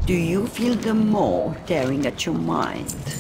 Do you feel the maw tearing at your mind?